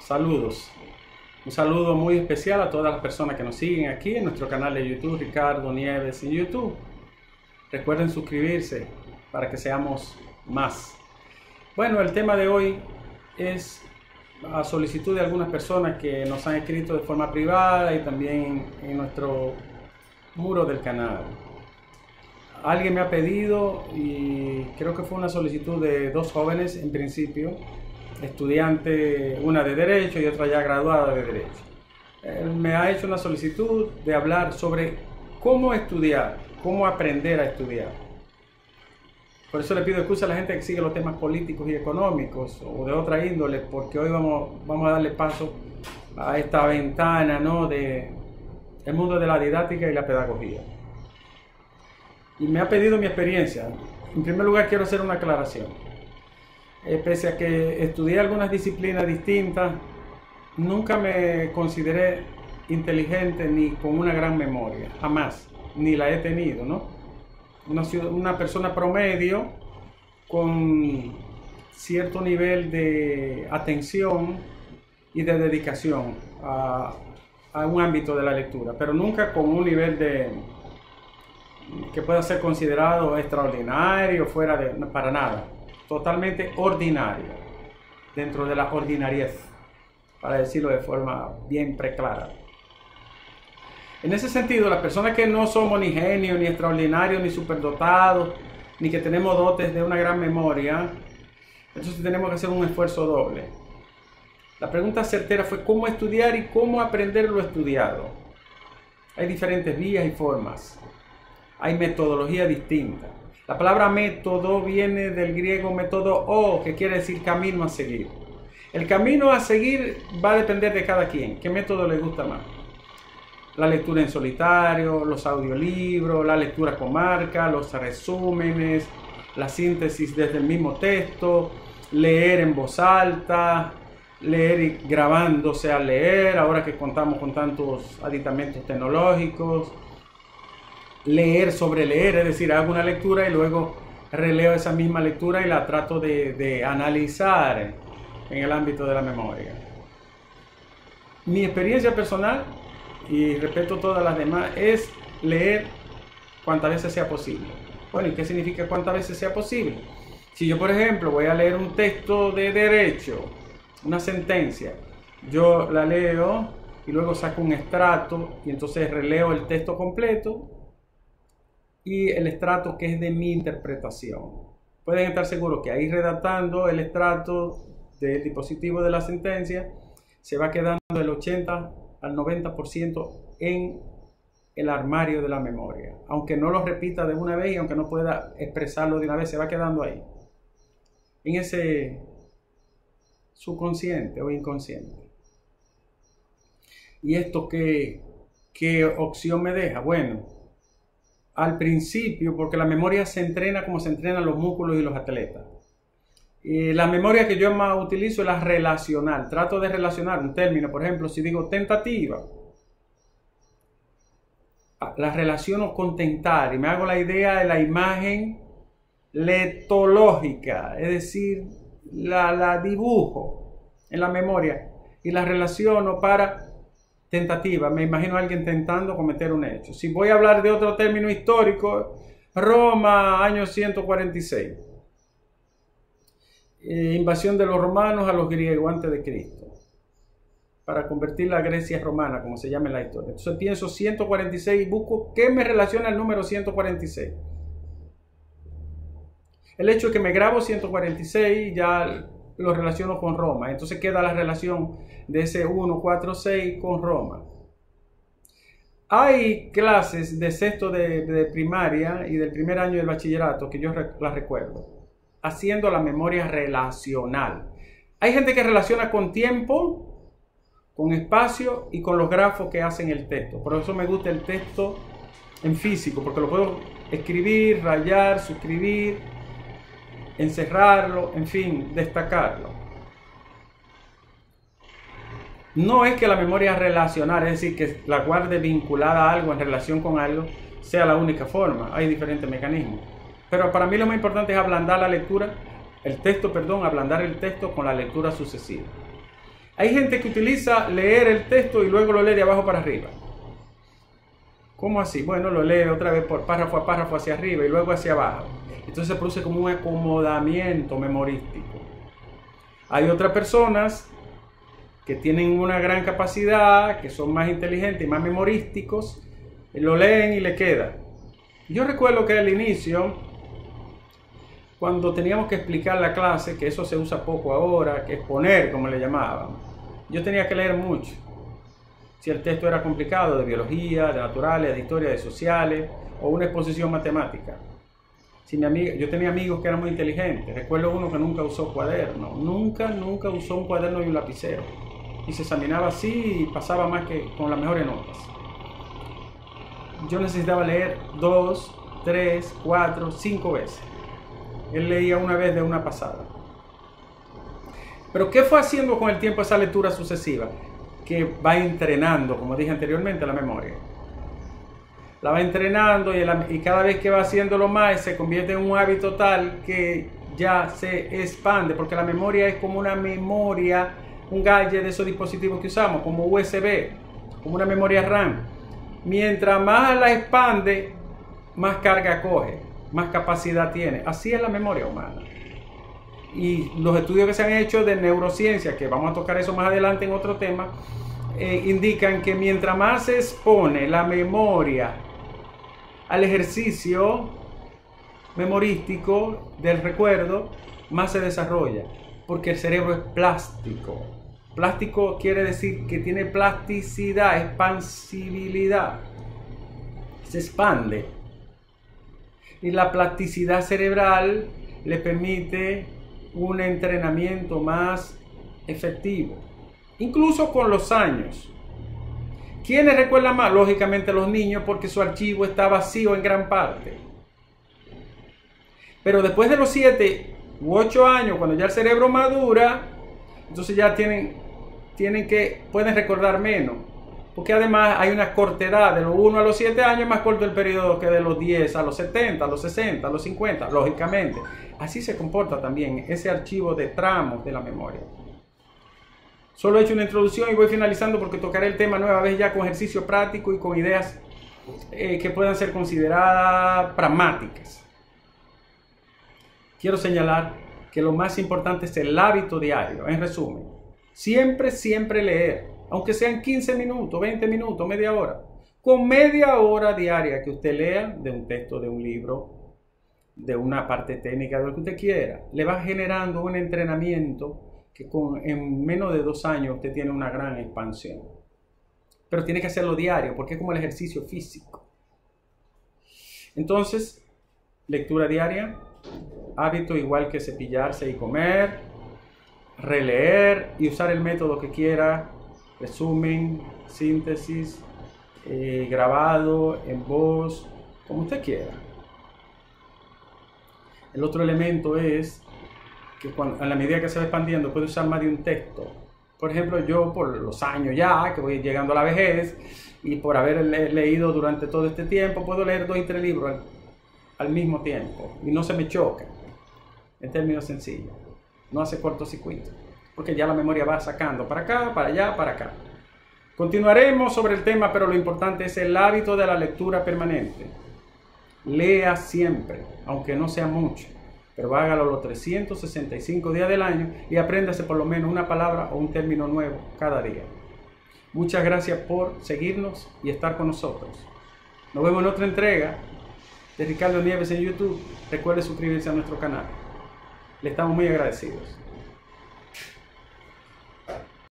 Saludos. Un saludo muy especial a todas las personas que nos siguen aquí en nuestro canal de YouTube, Ricardo Nieves en YouTube. Recuerden suscribirse para que seamos más. Bueno, el tema de hoy es a solicitud de algunas personas que nos han escrito de forma privada y también en nuestro muro del canal. Alguien me ha pedido, y creo que fue una solicitud de dos jóvenes en principio, estudiante, una de Derecho y otra ya graduada de Derecho. Él me ha hecho una solicitud de hablar sobre cómo estudiar, cómo aprender a estudiar. Por eso le pido excusa a la gente que sigue los temas políticos y económicos o de otra índole, porque hoy vamos a darle paso a esta ventana, ¿no?, de el mundo de la didáctica y la pedagogía. Y me ha pedido mi experiencia. En primer lugar, quiero hacer una aclaración. Pese a que estudié algunas disciplinas distintas, nunca me consideré inteligente ni con una gran memoria, jamás, ni la he tenido, ¿no? Una persona promedio con cierto nivel de atención y de dedicación a un ámbito de la lectura, pero nunca con un nivel que pueda ser considerado extraordinario, para nada. Totalmente ordinario, dentro de la ordinariez, para decirlo de forma bien preclara. En ese sentido, las personas que no somos ni genios, ni extraordinarios, ni superdotados, ni que tenemos dotes de una gran memoria, entonces tenemos que hacer un esfuerzo doble. La pregunta certera fue cómo estudiar y cómo aprender lo estudiado. Hay diferentes vías y formas. Hay metodología distinta. La palabra método viene del griego método, que quiere decir camino a seguir. El camino a seguir va a depender de cada quien. ¿Qué método le gusta más? La lectura en solitario, los audiolibros, la lectura con marca, los resúmenes, la síntesis desde el mismo texto, leer en voz alta, leer grabándose al leer, ahora que contamos con tantos aditamentos tecnológicos. Leer sobre leer, es decir, hago una lectura y luego releo esa misma lectura y la trato de analizar en el ámbito de la memoria. Mi experiencia personal, y respeto todas las demás, es leer cuantas veces sea posible. Bueno, ¿y qué significa cuantas veces sea posible? Si yo, por ejemplo, voy a leer un texto de derecho, una sentencia, yo la leo y luego saco un extracto y entonces releo el texto completo y el extracto que es de mi interpretación. Pueden estar seguros que ahí redactando el extracto del dispositivo de la sentencia se va quedando del 80 al 90% en el armario de la memoria. Aunque no lo repita de una vez y aunque no pueda expresarlo de una vez, se va quedando ahí, en ese subconsciente o inconsciente. ¿Y esto qué opción me deja? Bueno, al principio, porque la memoria se entrena como se entrenan los músculos y los atletas. Y la memoria que yo más utilizo es la relacional. Trato de relacionar un término, por ejemplo, si digo tentativa, la relaciono con tentar y me hago la idea de la imagen letológica, es decir, la dibujo en la memoria y la relaciono para tentativa. Me imagino a alguien tentando cometer un hecho. Si voy a hablar de otro término histórico, Roma, año 146. Invasión de los romanos a los griegos antes de Cristo, para convertir la Grecia romana, como se llama en la historia. Entonces pienso 146 y busco qué me relaciona el número 146. El hecho es que me grabo 146 y ya lo relaciono con Roma. Entonces queda la relación de ese 146 con Roma. Hay clases de sexto de primaria y del primer año del bachillerato que yo las recuerdo, haciendo la memoria relacional. Hay gente que relaciona con tiempo, con espacio y con los grafos que hacen el texto. Por eso me gusta el texto en físico, porque lo puedo escribir, rayar, suscribir, encerrarlo, en fin, destacarlo. No es que la memoria relacional, es decir, que la guarde vinculada a algo, en relación con algo, sea la única forma. Hay diferentes mecanismos. Pero para mí lo más importante es ablandar el texto con la lectura sucesiva. Hay gente que utiliza leer el texto y luego lo lee de abajo para arriba. ¿Cómo así? Bueno, lo lee otra vez por párrafo a párrafo hacia arriba y luego hacia abajo. Entonces se produce como un acomodamiento memorístico. Hay otras personas que tienen una gran capacidad, que son más inteligentes y más memorísticos, lo leen y le queda. Yo recuerdo que al inicio, cuando teníamos que explicar la clase, que eso se usa poco ahora, que exponer, como le llamaban, yo tenía que leer mucho. Si el texto era complicado, de biología, de naturales, de historia, de sociales, o una exposición matemática. Si yo tenía amigos que eran muy inteligentes. Recuerdo uno que nunca usó cuaderno. Nunca usó un cuaderno y un lapicero. Y se examinaba así y pasaba más que con las mejores notas. Yo necesitaba leer 2, 3, 4, 5 veces. Él leía una vez de una pasada. Pero ¿qué fue haciendo con el tiempo esa lectura sucesiva? Que va entrenando, como dije anteriormente, la memoria. La va entrenando y cada vez que va haciéndolo más se convierte en un hábito tal que ya se expande, porque la memoria es como una memoria, un gadget de esos dispositivos que usamos, como USB, como una memoria RAM. Mientras más la expande, más carga coge, más capacidad tiene. Así es la memoria humana. Y los estudios que se han hecho de neurociencia, que vamos a tocar eso más adelante en otro tema, indican que mientras más se expone la memoria al ejercicio memorístico del recuerdo, más se desarrolla, porque el cerebro es plástico. Plástico quiere decir que tiene plasticidad, expansibilidad, se expande. Y la plasticidad cerebral le permite un entrenamiento más efectivo, incluso con los años. ¿Quiénes recuerdan más? Lógicamente los niños, porque su archivo está vacío en gran parte. Pero después de los 7 u 8 años, cuando ya el cerebro madura, entonces ya pueden recordar menos. Porque además hay una cortedad, de los 1 a los 7 años es más corto el periodo que de los 10 a los 70, a los 60, a los 50, lógicamente. Así se comporta también ese archivo de tramos de la memoria. Solo he hecho una introducción y voy finalizando porque tocaré el tema nueva vez ya con ejercicio práctico y con ideas que puedan ser consideradas pragmáticas. Quiero señalar que lo más importante es el hábito diario. En resumen, siempre leer, aunque sean 15 minutos, 20 minutos, media hora. Con media hora diaria que usted lea de un texto, de un libro, de una parte técnica, de lo que usted quiera, le va generando un entrenamiento que en menos de 2 años usted tiene una gran expansión. Pero tiene que hacerlo diario, porque es como el ejercicio físico. Entonces, lectura diaria, hábito igual que cepillarse y comer, releer y usar el método que quiera, resumen, síntesis, grabado, en voz, como usted quiera. El otro elemento es que a la medida que se va expandiendo puede usar más de un texto. Por ejemplo, yo por los años ya, que voy llegando a la vejez, y por haber leído durante todo este tiempo, puedo leer 2 y 3 libros al mismo tiempo, y no se me choca, en términos sencillos. No hace cortocircuito, porque ya la memoria va sacando para acá, para allá, para acá. Continuaremos sobre el tema, pero lo importante es el hábito de la lectura permanente. Lea siempre, aunque no sea mucho, pero hágalo los 365 días del año y apréndase por lo menos una palabra o un término nuevo cada día. Muchas gracias por seguirnos y estar con nosotros. Nos vemos en otra entrega de Ricardo Nieves en YouTube. Recuerde suscribirse a nuestro canal. Le estamos muy agradecidos.